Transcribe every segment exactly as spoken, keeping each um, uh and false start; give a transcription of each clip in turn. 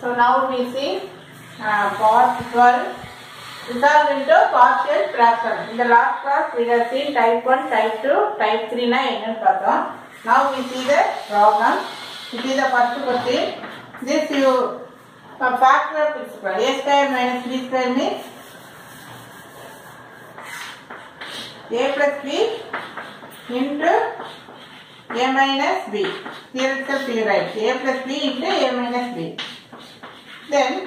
So now we see uh, part twelve. Resolve into partial fraction. In the last class we have seen type one, type two, type three na enna pathom. Now we see the problem. It is the first question. This you uh, factor principle. A square minus b square means a plus b into a minus b. Here itself you write a plus b into a minus b. Then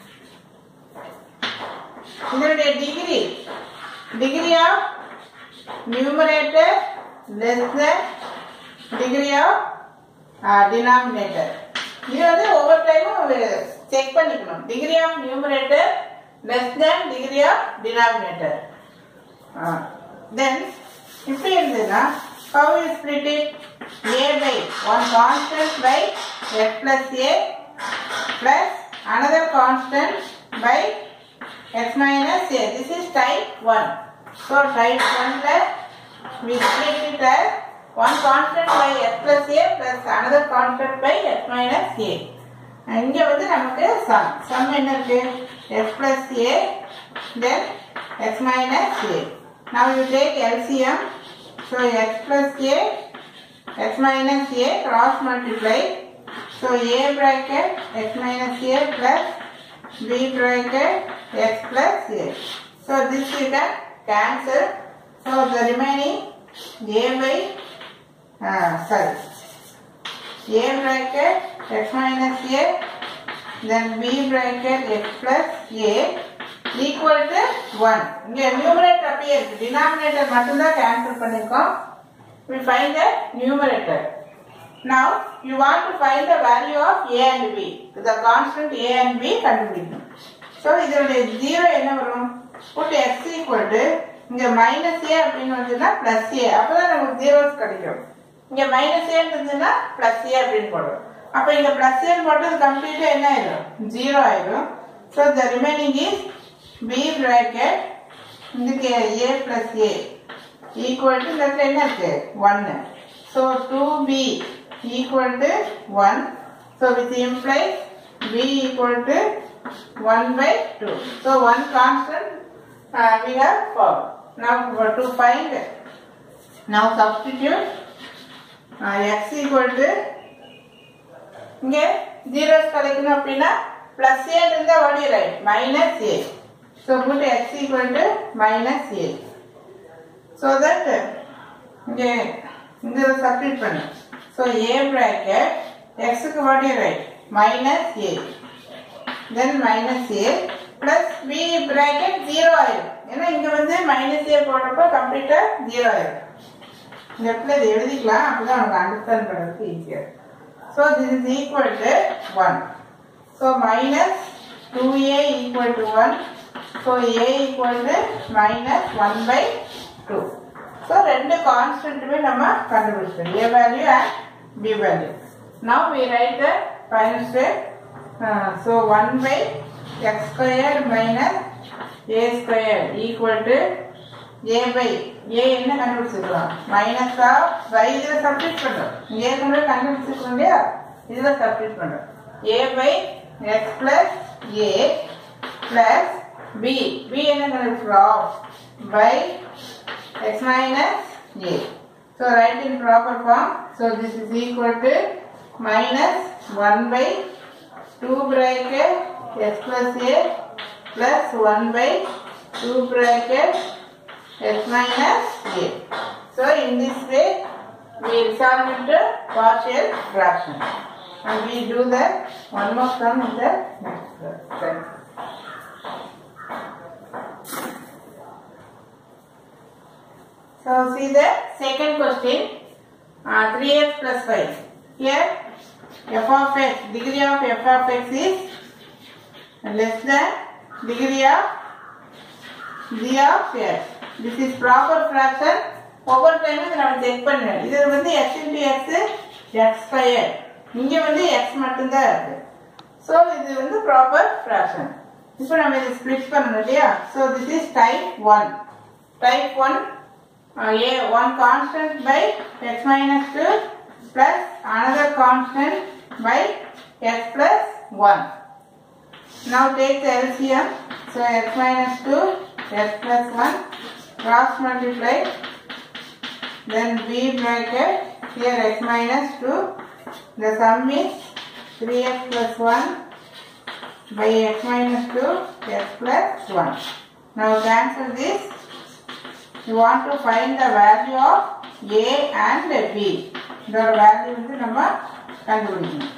இதனுடைய degree degree of numerator less than degree of uh, denominator. இது வந்து ஒவ்வொரு டைமும் check பண்ணிக்கணும். degree of numerator less than degree of denominator. uh, then இப்படி இருந்ததுன்னா how you split it? A by one constant by x plus a plus another constant by x minus a. This is type one. So type one we split it as one constant by x plus a plus another constant by x minus a. இங்க வந்து நமக்கு sum sum என்ன இருக்கு? x plus a then x minus a. Now you take L C M. So x plus a x minus a cross multiply. So a bracket x minus a plus b bracket x plus a. So this you can cancel. So the remaining a by uh, sorry a bracket x minus a then b bracket x plus a equal to one. இங்க numerator appears. Denominator மட்டும்தான் cancel பண்ணிருக்கோம். We find the numerator. Now you want to find the value of a and b. The constant a and b கண்டுபிடிக்கணும். So இதனுடைய zero என்ன வரும்? Put x equal to இங்க minus a அப்படின்னு வந்துனா plus a. அப்பதான் நமக்கு zeros கிடைக்கும். இங்க minus a இருந்ததுன்னா plus a அப்படின்னு போடுறோம். அப்ப இங்க plus a போட்டது கம்ப்ளீட்டா என்ன ஆயிடும்? zero ஆயிடும். So the remaining is b bracket இதுக்கு a plus a equal to இதுல என்ன இருக்கு? one. So two b equal to one. So which implies b equal to one by two. So one constant uh, we have found. Now to find, now substitute uh, x equal to இங்க zeros கிடைக்கணும் அப்படின்னா plus a இருந்தா what do you write? Minus a. So put x equal to minus a. So that இங்க இங்க substitute பண்ணு. So a bracket x க்கு what do you write? Minus a. Then minus a plus b bracket zero ஆயிடும். ஏன்னா இங்க வந்து minus a போட்டப்போ கம்ப்ளீட்டா zero ஆயிடும். இந்த இடத்துல இதை எழுதிக்கலாம். அப்பதான் உங்களுக்கு அண்டர்ஸ்டாண்ட் பண்றதுக்கு ஈஸியா. So this is equal to one. So minus two a equal to one. So a equal to minus one by two. So ரெண்டு கான்ஸ்டன்ட்டுமே நம்ம கண்டுபிடிச்சோம். a value and b value. Now we write the final step. Uh, so one by x squared minus a squared equal to a by a என்ன கண்டுபிடிச்சிருக்கோம்? minus of y இதுல substitute பண்றோம். a கூட கண்டுபிடிச்சிருக்கோம் இல்லையா? இதுல சப்ஸ்டிட் பண்றோம். a by x plus a plus b. b என்ன கண்டுபிடிச்சிருக்கோம்? by x minus a. So write in proper form. So this is equal to minus one by two bracket x plus a plus one by two bracket x minus a. So in this way we resolve into partial fraction. And we do that one more sum in the next class. So see the second question. Uh, three x plus five. Here f of x, degree of f of x is less than degree of g of x. This is proper fraction. Over time we will check பண்ணணும். இது வந்து x into x x squared. இங்க வந்து x மட்டும் தான் இருக்கு. So இது வந்து proper fraction. இப்போ நம்ம இத split பண்ணனும் இல்லையா? So this is type one. Type one uh, a one constant by x minus two plus another constant by x plus one. Now take the L C M. So x minus two, x plus one, cross multiply. Then b bracket, here x minus two. The sum is three x plus one by x minus two, x plus one. Now cancel this. You want to find the value of a and b. The value is நம்ம கண்டுபிடிக்கணும்.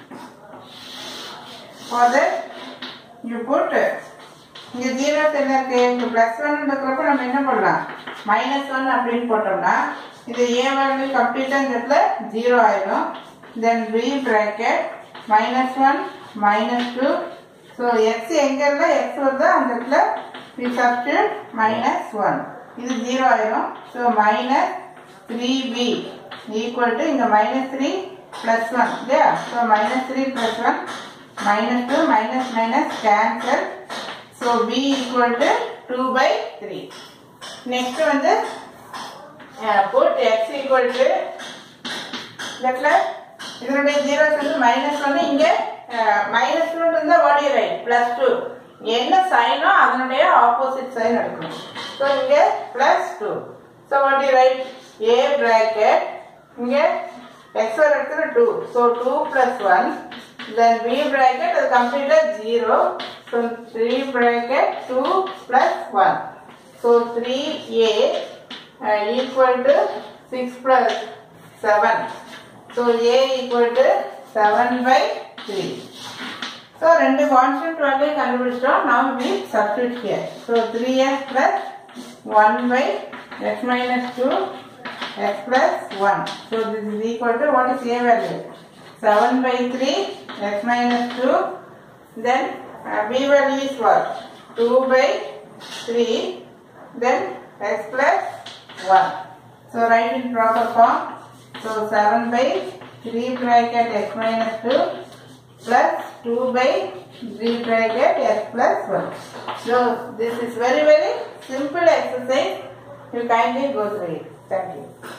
For that, you put இங்க zeros என்ன இருக்கு? இங்க plus one இருக்கிறப்ப நம்ம என்ன பண்ணலாம்? minus one அப்படின்னு போட்டோம்னா இது a value கம்ப்ளீட்டா இந்த இடத்துல zero ஆயிடும். Then b bracket minus one minus two. So x எங்க இல்ல x வருது அந்த இடத்துல we substitute minus one. இது zero ஆயிடும். So minus three b equal to இங்க minus three plus one. Yeah. So minus three plus one minus two minus minus cancel. So b equal to two by three. Next வந்து uh, put x equal to இடத்துல இதனுடைய zeros வந்து minus one இங்க uh, minus two இருந்தா what do you write? Plus two. என்ன சைனோ அதனுடைய opposite sign எடுக்கணும். So இங்க plus two. So what do you write? A bracket இங்க x வர இடத்துல two. So two plus one. Then b bracket அது கம்ப்ளீட்டா zero. So three bracket two plus one. So three a uh, equal to six plus seven. So a equal to seven by three. So ரெண்டு constant value கண்டுபிடிச்சிட்டோம். Now we substitute here. So three x plus one by x minus two x plus one. So this is equal to what is a value? seven by three x minus two. Then uh, b value is what? two by three. Then x plus one. So write in proper form. So seven by three bracket x minus two plus two by three bracket x plus one. So this is very very simple exercise. You kindly go through it. Thank you.